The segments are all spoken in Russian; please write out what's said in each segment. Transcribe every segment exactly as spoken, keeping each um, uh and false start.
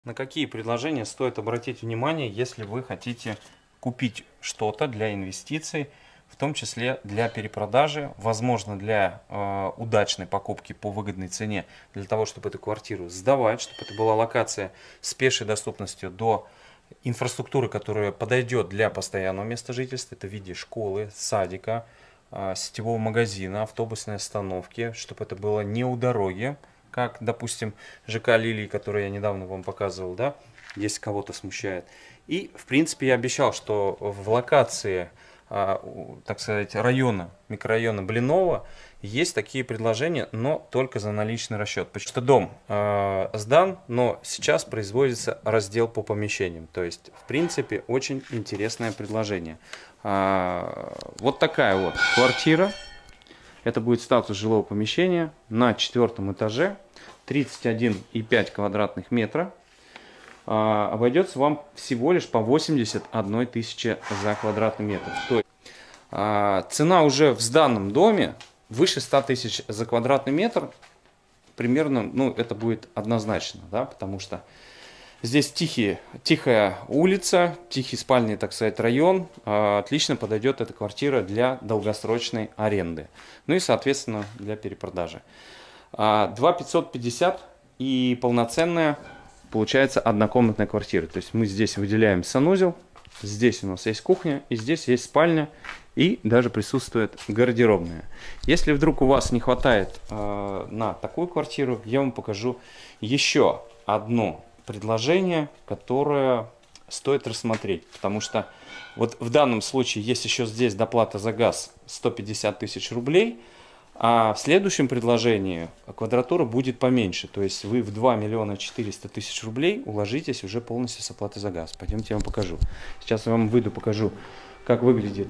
На какие предложения стоит обратить внимание, если вы хотите купить что-то для инвестиций, в том числе для перепродажи, возможно, для э, удачной покупки по выгодной цене, для того, чтобы эту квартиру сдавать, чтобы это была локация с пешей доступностью до инфраструктуры, которая подойдет для постоянного места жительства, это в виде школы, садика, э, сетевого магазина, автобусной остановки, чтобы это было не у дороги, как, допустим, ЖК Лилии, который я недавно вам показывал, да, если кого-то смущает. И, в принципе, я обещал, что в локации, так сказать, района, микрорайона Блинова есть такие предложения, но только за наличный расчет. Потому что дом э, сдан, но сейчас производится раздел по помещениям. То есть, в принципе, очень интересное предложение. Э, вот такая вот квартира. Это будет статус жилого помещения на четвертом этаже, тридцать один и пять квадратных метра. А, обойдется вам всего лишь по восемьдесят одной тысяче за квадратный метр. То есть, а, цена уже в сданном доме выше ста тысяч за квадратный метр. Примерно, ну, это будет однозначно, да, потому что здесь тихие, тихая улица, тихий спальный, так сказать, район. Отлично подойдет эта квартира для долгосрочной аренды. Ну и, соответственно, для перепродажи. два пятьсот пятьдесят и полноценная, получается, однокомнатная квартира. То есть мы здесь выделяем санузел, здесь у нас есть кухня, и здесь есть спальня, и даже присутствует гардеробная. Если вдруг у вас не хватает э, на такую квартиру, я вам покажу еще одну предложение, которое стоит рассмотреть, потому что вот в данном случае есть еще здесь доплата за газ сто пятьдесят тысяч рублей, а в следующем предложении квадратура будет поменьше, то есть вы в два миллиона четыреста тысяч рублей уложитесь уже полностью с оплатой за газ. Пойдемте я вам покажу. Сейчас я вам выйду, покажу, как выглядит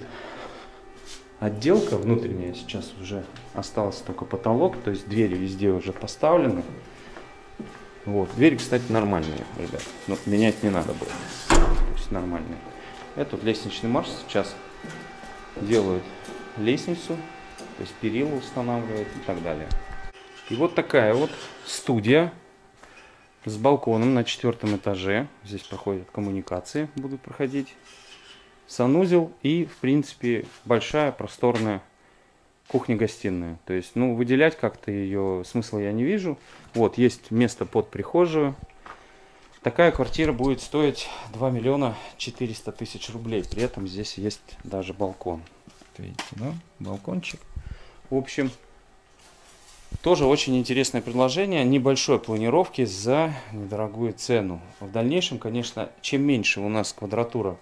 отделка внутренняя. Сейчас уже остался только потолок, то есть двери везде уже поставлены. Вот, двери, кстати, нормальные, ребят, но менять не надо будет, то есть нормальные. Это вот лестничный марш, сейчас делают лестницу, то есть перила устанавливают и так далее. И вот такая вот студия с балконом на четвертом этаже, здесь проходят коммуникации, будут проходить, санузел и, в принципе, большая просторная кухня-гостиная. То есть, ну, выделять как-то ее смысла я не вижу. Вот, есть место под прихожую. Такая квартира будет стоить два миллиона четыреста тысяч рублей. При этом здесь есть даже балкон. Видите, да? Балкончик. В общем, тоже очень интересное предложение. Небольшой планировки за недорогую цену. В дальнейшем, конечно, чем меньше у нас квадратура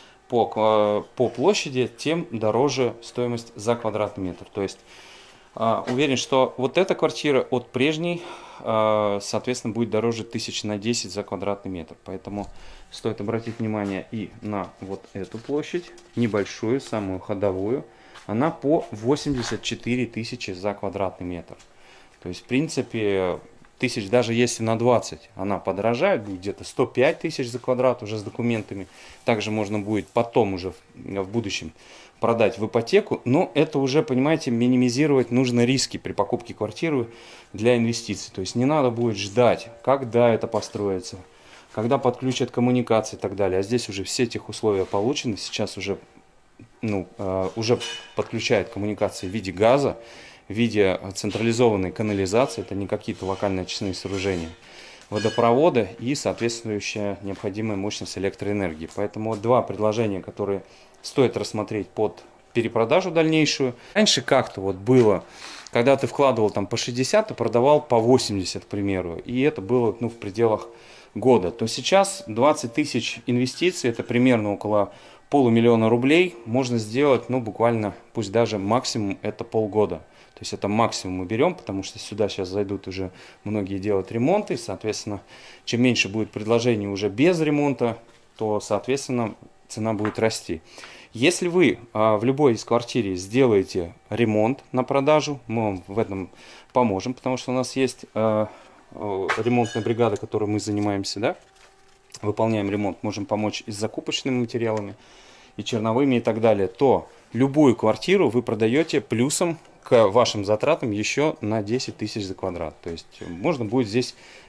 По, по площади, тем дороже стоимость за квадратный метр. То есть э, уверен, что вот эта квартира от прежней, э, соответственно, будет дороже тысяч на десять за квадратный метр. Поэтому стоит обратить внимание и на вот эту площадь, небольшую, самую ходовую. Она по восемьдесят четыре тысячи за квадратный метр. То есть, в принципе, тысяч, даже если на двадцать она подорожает, будет где-то сто пять тысяч за квадрат уже с документами. Также можно будет потом уже в, в будущем продать в ипотеку. Но это уже, понимаете, минимизировать нужно риски при покупке квартиры для инвестиций. То есть не надо будет ждать, когда это построится, когда подключат коммуникации и так далее. А здесь уже все этих условия получены. Сейчас уже, ну, э, уже подключают коммуникации в виде газа, в виде централизованной канализации, это не какие-то локальные очистные сооружения, водопровода и соответствующая необходимая мощность электроэнергии. Поэтому вот два предложения, которые стоит рассмотреть под перепродажу дальнейшую. Раньше как-то вот было, когда ты вкладывал там по шестьдесят, ты продавал по восемьдесят, к примеру, и это было, ну, в пределах года. То сейчас двадцать тысяч инвестиций, это примерно около полумиллиона рублей, можно сделать, ну, буквально, пусть даже максимум это полгода. То есть это максимум мы берем, потому что сюда сейчас зайдут уже многие делать ремонты. Соответственно, чем меньше будет предложений уже без ремонта, то, соответственно, цена будет расти. Если вы а, в любой из квартир сделаете ремонт на продажу, мы вам в этом поможем, потому что у нас есть а, а, ремонтная бригада, которой мы занимаемся, да? Выполняем ремонт, можем помочь и с закупочными материалами, и черновыми, и так далее, то любую квартиру вы продаете плюсом к вашим затратам еще на десять тысяч за квадрат. То есть можно будет здесь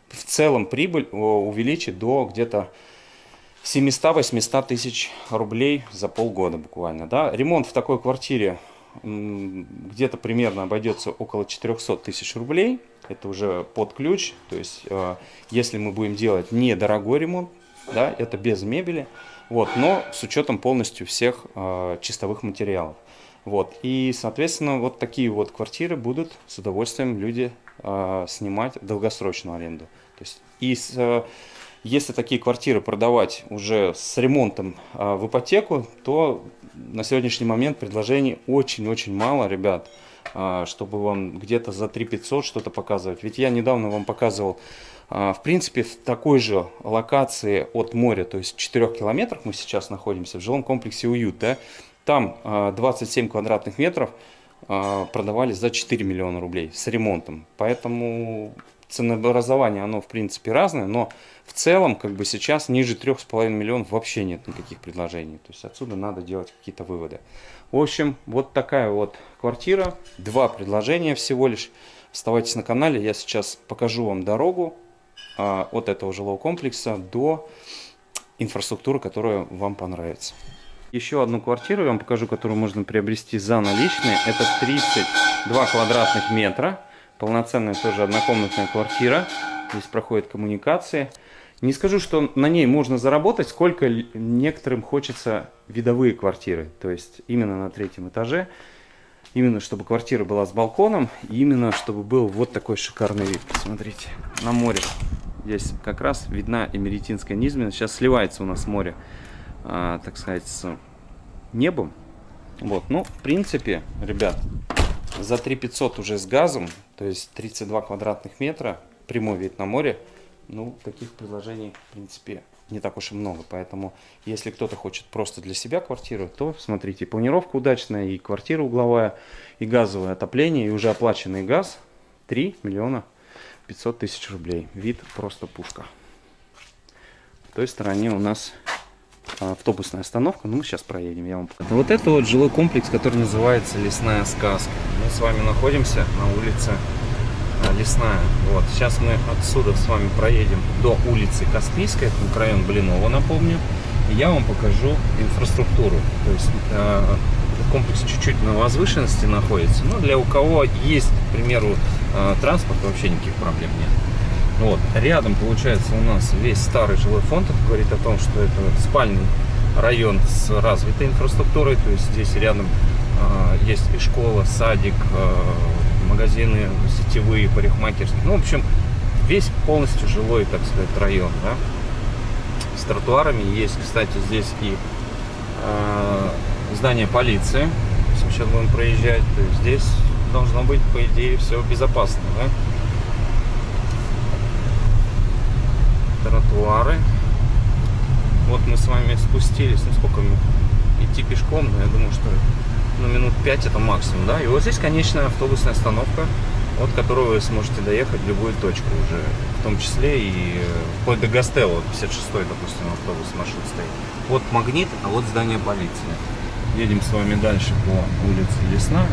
в целом прибыль увеличить до где-то семисот-восьмисот тысяч рублей за полгода буквально. Да? Ремонт в такой квартире где-то примерно обойдется около четырёхсот тысяч рублей. Это уже под ключ. То есть, э, если мы будем делать недорогой ремонт, да, это без мебели, вот, но с учетом полностью всех э, чистовых материалов. Вот. И, соответственно, вот такие вот квартиры будут с удовольствием люди э, снимать в долгосрочную аренду. То есть, и с, э, если такие квартиры продавать уже с ремонтом э, в ипотеку, то на сегодняшний момент предложений очень-очень мало, ребят, э, чтобы вам где-то за три тысячи пятьсот что-то показывать. Ведь я недавно вам показывал, э, в принципе, в такой же локации от моря, то есть в четырёх километрах мы сейчас находимся, в жилом комплексе «Уют», да, там э, двадцать семь квадратных метров э, продавали за четыре миллиона рублей с ремонтом. Поэтому ценообразование, оно в принципе разное, но в целом, как бы сейчас ниже трёх с половиной миллионов вообще нет никаких предложений. То есть отсюда надо делать какие-то выводы. В общем, вот такая вот квартира. Два предложения всего лишь. Оставайтесь на канале. Я сейчас покажу вам дорогу а, от этого жилого комплекса до инфраструктуры, которая вам понравится. Еще одну квартиру я вам покажу, которую можно приобрести за наличные. Это тридцать два квадратных метра. Полноценная тоже однокомнатная квартира. Здесь проходят коммуникации. Не скажу, что на ней можно заработать, сколько некоторым хочется видовые квартиры. То есть именно на третьем этаже. Именно чтобы квартира была с балконом. И именно чтобы был вот такой шикарный вид. Посмотрите, на море. Здесь как раз видна Эмеретинская низмена. Сейчас сливается у нас море, а, так сказать, с небом. Вот, ну, в принципе, ребят, за три тысячи пятьсот уже с газом, то есть тридцать два квадратных метра, прямой вид на море, ну, таких предложений, в принципе, не так уж и много. Поэтому, если кто-то хочет просто для себя квартиру, то, смотрите, планировка удачная, и квартира угловая, и газовое отопление, и уже оплаченный газ три миллиона пятьсот тысяч рублей. Вид просто пушка. В той стороне у нас автобусная остановка, ну мы сейчас проедем, я вам покажу. Вот это вот жилой комплекс, который называется Лесная сказка. Мы с вами находимся на улице Лесная. Вот, сейчас мы отсюда с вами проедем до улицы Каспийская, это микрорайон Блинова, напомню. И я вам покажу инфраструктуру. То есть э, комплекс чуть-чуть на возвышенности находится, но для у кого есть, к примеру, э, транспорт, вообще никаких проблем нет. Вот. Рядом получается у нас весь старый жилой фонд. Это говорит о том, что это спальный район с развитой инфраструктурой. То есть здесь рядом э, есть и школа, садик, э, магазины сетевые, парикмахерские. Ну, в общем, весь полностью жилой, так сказать, район. Да? С тротуарами есть, кстати, здесь и э, здание полиции. Сейчас будем проезжать. То есть здесь должно быть, по идее, все безопасно. Да? Тротуары. Вот мы с вами спустились, ну сколько мне идти пешком, но я думаю, что ну, минут пять это максимум, да. И вот здесь конечная автобусная остановка, от которой вы сможете доехать в любую точку уже, в том числе и вплоть до Гастелло, пятьдесят шестой, допустим, автобус маршрут стоит. Вот Магнит, а вот здание полиции. Едем с вами дальше по улице Лесная.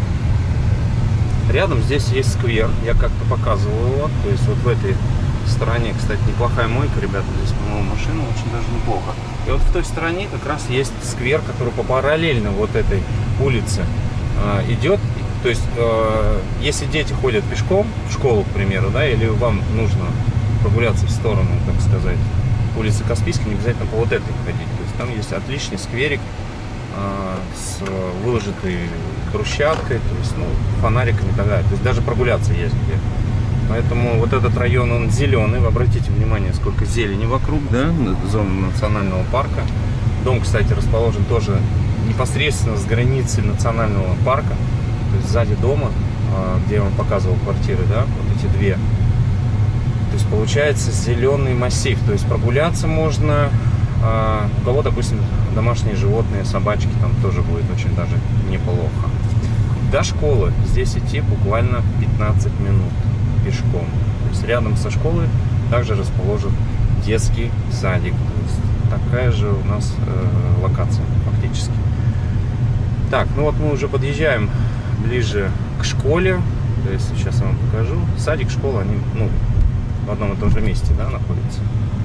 Рядом здесь есть сквер, я как-то показывал его, то есть вот в этой стороне, кстати, неплохая мойка, ребята, здесь, по-моему, машина очень даже неплохо. И вот в той стороне как раз есть сквер, который по параллельно вот этой улице э, идет. То есть, э, если дети ходят пешком в школу, к примеру, да, или вам нужно прогуляться в сторону, так сказать, улицы Каспийской, не обязательно по вот этой ходить. То есть там есть отличный скверик э, с выложенной брусчаткой, то есть, ну, фонариками и так далее. То есть даже прогуляться есть где. Поэтому вот этот район, он зеленый. Вы обратите внимание, сколько зелени вокруг, да, зона национального парка. Дом, кстати, расположен тоже непосредственно с границы национального парка. То есть сзади дома, где я вам показывал квартиры, да, вот эти две. То есть получается зеленый массив. То есть прогуляться можно. У кого, допустим, домашние животные, собачки, там тоже будет очень даже неплохо. До школы здесь идти буквально пятнадцать минут пешком. То есть рядом со школой также расположен детский садик. То есть такая же у нас э, локация фактически. Так, ну вот мы уже подъезжаем ближе к школе. То есть сейчас я вам покажу. Садик, школа, они, ну, в одном и том же месте, да, находится.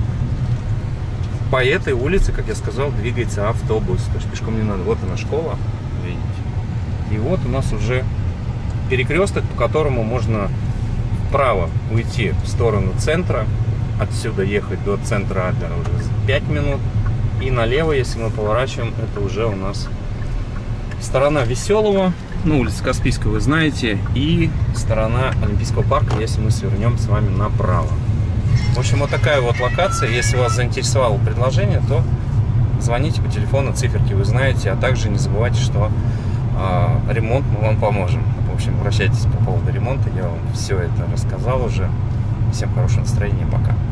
По этой улице, как я сказал, двигается автобус. То есть пешком не надо. Вот она школа, видите. И вот у нас уже перекресток, по которому можно вправо уйти в сторону центра. Отсюда ехать до центра Адлера уже пять минут. И налево, если мы поворачиваем, это уже у нас сторона Веселого, ну, улица Каспийская, вы знаете, и сторона Олимпийского парка, если мы свернем с вами направо. В общем, вот такая вот локация. Если вас заинтересовало предложение, то звоните по телефону, циферки вы знаете, а также не забывайте, что э, ремонт мы вам поможем. В общем, обращайтесь по поводу ремонта, я вам все это рассказал уже. Всем хорошего настроения, пока.